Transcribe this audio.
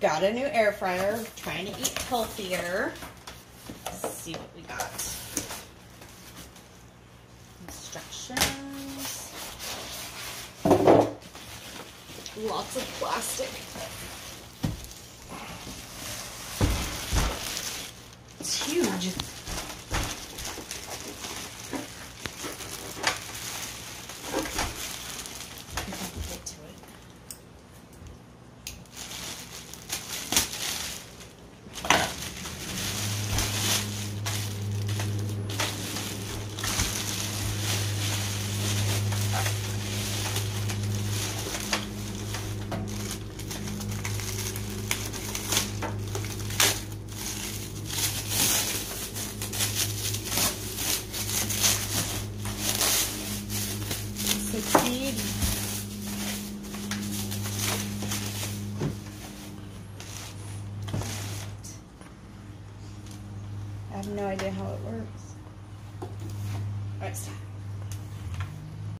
got a new air fryer. Trying to eat healthier. Let's see what we got. Instructions. Lots of plastic. It's huge. Succeed. I have no idea how it works. All right, stop.